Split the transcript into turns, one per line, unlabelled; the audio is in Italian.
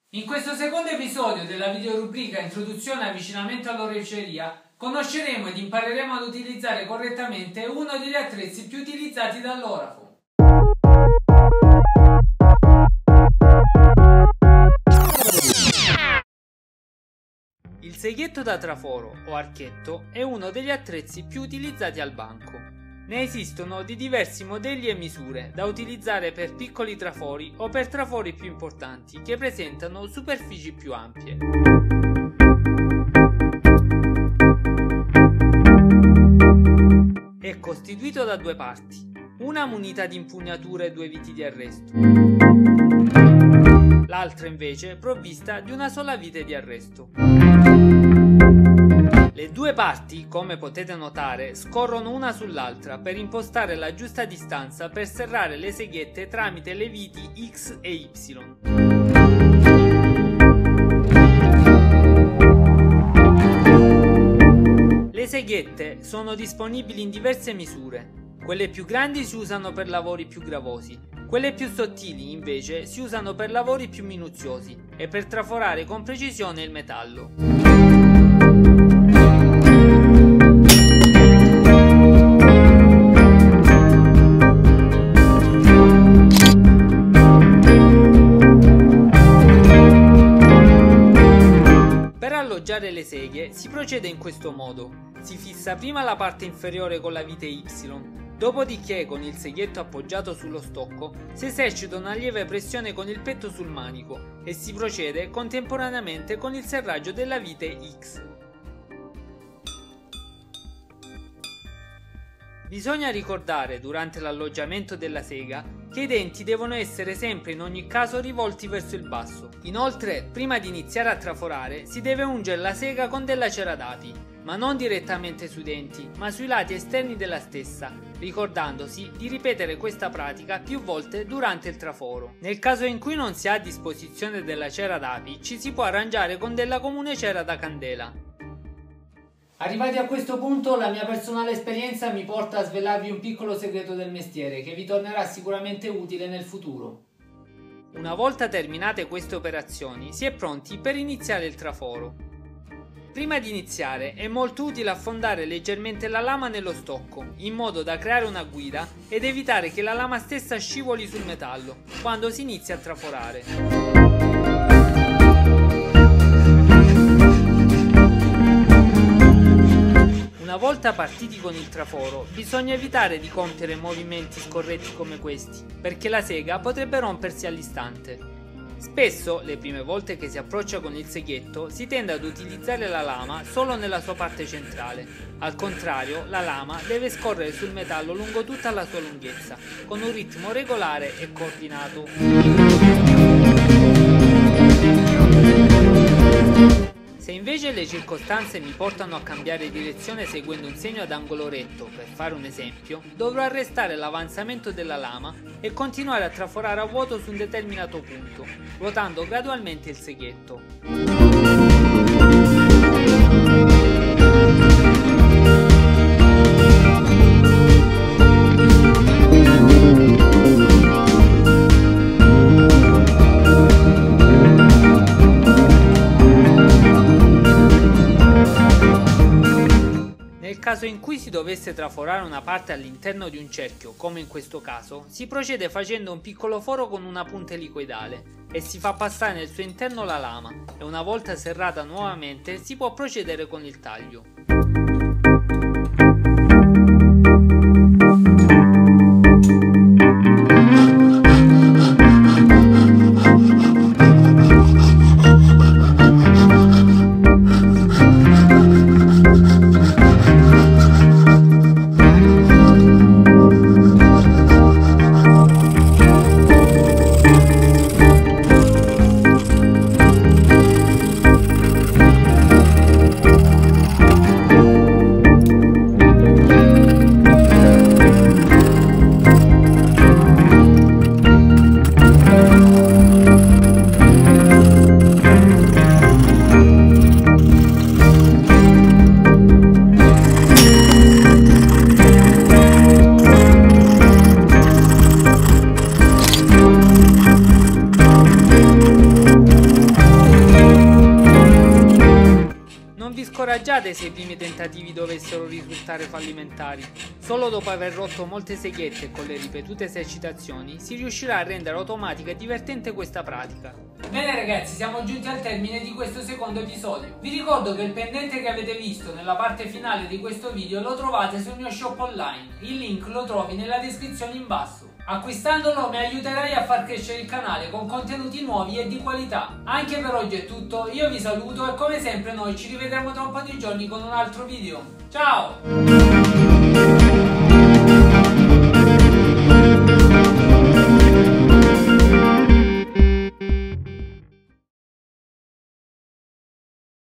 In questo secondo episodio della videorubrica Introduzione e avvicinamento all'oreficeria conosceremo ed impareremo ad utilizzare correttamente uno degli attrezzi più utilizzati dall'orafo. Il seghetto da traforo o archetto è uno degli attrezzi più utilizzati al banco. Ne esistono di diversi modelli e misure da utilizzare per piccoli trafori o per trafori più importanti che presentano superfici più ampie. È costituito da due parti, una munita di impugnatura e due viti di arresto, l'altra invece provvista di una sola vite di arresto. Le due parti, come potete notare, scorrono una sull'altra per impostare la giusta distanza per serrare le seghette tramite le viti X e Y. Le seghette sono disponibili in diverse misure. Quelle più grandi si usano per lavori più gravosi, quelle più sottili invece si usano per lavori più minuziosi e per traforare con precisione il metallo. Per alloggiare le seghe si procede in questo modo. Si fissa prima la parte inferiore con la vite Y, dopodiché con il seghetto appoggiato sullo stocco si esercita una lieve pressione con il petto sul manico e si procede contemporaneamente con il serraggio della vite X. Bisogna ricordare durante l'alloggiamento della sega che i denti devono essere sempre in ogni caso rivolti verso il basso. Inoltre, prima di iniziare a traforare, si deve ungere la sega con della cera d'api, ma non direttamente sui denti, ma sui lati esterni della stessa, ricordandosi di ripetere questa pratica più volte durante il traforo. Nel caso in cui non si ha a disposizione della cera d'api, ci si può arrangiare con della comune cera da candela. Arrivati a questo punto, la mia personale esperienza mi porta a svelarvi un piccolo segreto del mestiere che vi tornerà sicuramente utile nel futuro. Una volta terminate queste operazioni, si è pronti per iniziare il traforo. Prima di iniziare è molto utile affondare leggermente la lama nello stocco, in modo da creare una guida ed evitare che la lama stessa scivoli sul metallo quando si inizia a traforare. Una volta partiti con il traforo, bisogna evitare di compiere movimenti scorretti come questi, perché la sega potrebbe rompersi all'istante. Spesso, le prime volte che si approccia con il seghetto, si tende ad utilizzare la lama solo nella sua parte centrale. Al contrario, la lama deve scorrere sul metallo lungo tutta la sua lunghezza, con un ritmo regolare e coordinato. Se invece le circostanze mi portano a cambiare direzione seguendo un segno ad angolo retto, per fare un esempio, dovrò arrestare l'avanzamento della lama e continuare a traforare a vuoto su un determinato punto, ruotando gradualmente il seghetto. Nel caso in cui si dovesse traforare una parte all'interno di un cerchio, come in questo caso, si procede facendo un piccolo foro con una punta elicoidale e si fa passare nel suo interno la lama e una volta serrata nuovamente si può procedere con il taglio. incoraggiate se i primi tentativi dovessero risultare fallimentari. Solo dopo aver rotto molte seghette e con le ripetute esercitazioni si riuscirà a rendere automatica e divertente questa pratica. Bene ragazzi, siamo giunti al termine di questo secondo episodio. Vi ricordo che il pendente che avete visto nella parte finale di questo video lo trovate sul mio shop online. Il link lo trovi nella descrizione in basso. Acquistandolo mi aiuterai a far crescere il canale con contenuti nuovi e di qualità. Anche per oggi è tutto, io vi saluto e come sempre noi ci rivedremo tra un po' di giorni con un altro video. Ciao!